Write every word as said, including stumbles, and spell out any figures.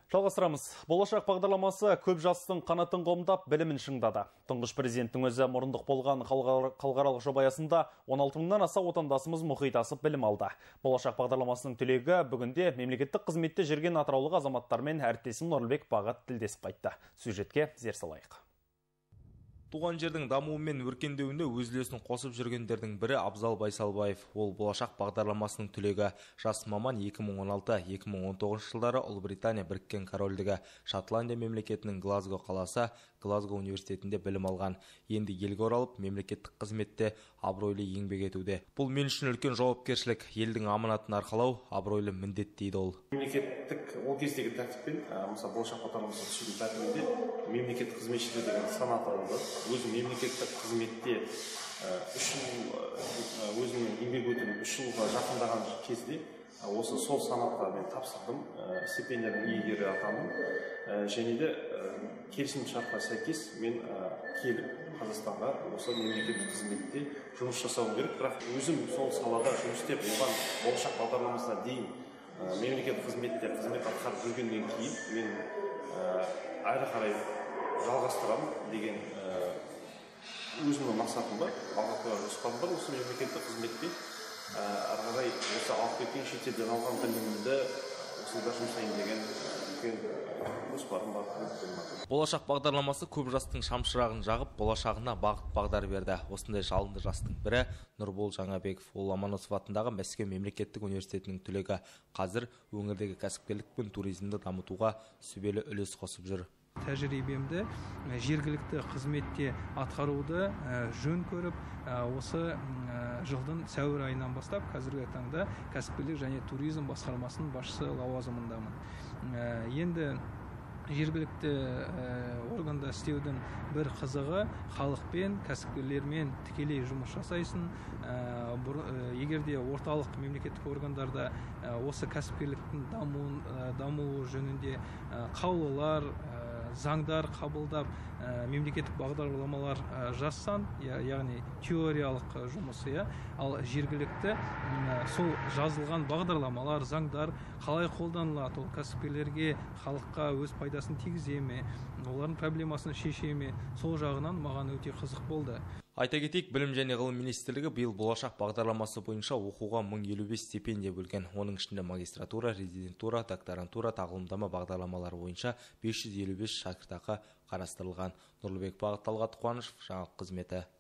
Жалғастырамыз. Болашақ бағдарламасы көп жастың қанатын қомдап, білімін шыңдады. Тұңғыш президенттің өзі мұрындық болған халықаралық жоба аясында он алты мыңнан аса отандасымыз мұхит асып білім алды. Болашақ бағдарламасының түлегі бүгінде мемлекеттік қызметте жүрген атыраулық азаматтармен әріптесім Нұрлыбек Бағат тілдесіп қайтты. Сюжетке зер салайық. Туған жердің дамуы мен өркендеуіне өз үлесін қосып жүргендердің бірі Абзал Байсалбаев. Ол болашақ бағдарламасының түлегі. Жас маман екі мың он алты - екі мың он тоғызыншы жылдары Ұлыбритания Біріккен Корольдігі, Шотландия мемлекетінің Глазго қаласы, Глазго университетінде білім алған. Енді елге оралып, мемлекеттік қызметте абыройлы еңбек етуде. Бұл мен үшін үлкен жауапкершілік, елдің аманатын арқалау абыройлы міндет дейді ол. Мемлекеттік ол кездегі тәртіппен, мысалы болашақ бағдарламасы түсіру тәртібінде мемлекеттік қызметшілер деген санат алынды. Өзім мемлекеттік қызметте үш жыл өзімнің еңбек өтілім үш жылға жақындаған кезде осы сол санатқа мен тапсырдым, стипендияның иегері атандым. Және де келісім шартқа сәйкес мен келіп Қазақстанға осы мемлекеттік қызметте жұмыс жасауым керек. Бірақ өзім сол салада жұмыс істеп, оған болашақ бағдарламасына дейін мемлекеттік қызметте қызмет атқарып жүргеннен кейін мен әрі қарай жалғастырамын деген өзімнің мақсатым бар, алға қойған жоспарым бар. Осы мемлекеттік қызметте әрі қарай осы алып кеткен шетелден алған білімімді осында жұмсайын деген үлкен жоспарым бар. Болашақ бағдарламасы көп жастың шамшырағын жағып, болашағына бағыт бағдар берді. Осындай жалынды жастың бірі Нұрбол Жаңабеков. Ол Ломоносов атындағы Мәскеу мемлекеттік университетінің түлегі. Қазір өңірдегі кәсіпкерлік пен туризмді дамытуға сүбелі үлес қосып жүр. Тәжірибемді жергілікті қызметте атқаруды жөн көріп, осы жылдың сәуір айынан бастап қазіргі таңда кәсіпкерлік және туризм басқармасының басшысы лауазымындамын. Енді жергілікті органда істеудің бір қызығы халықпен, кәсіпкерлермен тікелей жұмыс жасайсың. Егерде орталық мемлекеттік органдарда осы кәсіпкерліктің дамуы жөнінде қаулылар, заңдар қабылдап, мемлекеттік бағдарламалар жазсан, яғни теориялық жұмысы, ал жергілікті сол жазылған бағдарламалар, заңдар қалай қолданылады, ол кәсіпкерлерге, халыққа өз пайдасын тигізе ме, олардың проблемасын шеше ме, сол жағынан маған өте қызық болды. Айта кетейік, білім және ғылым министрлігі биыл болашақ бағдарламасы бойынша оқуға мың елу бес стипендия бөлген. Оның ішінде магистратура, резидентура, докторантура, тағылымдама бағдарламалары бойынша бес жүз елу бес шәкіртақы қарастырылған. Нұрлыбек Бағат, Талғат Қуанышев, жаңалық қызметі.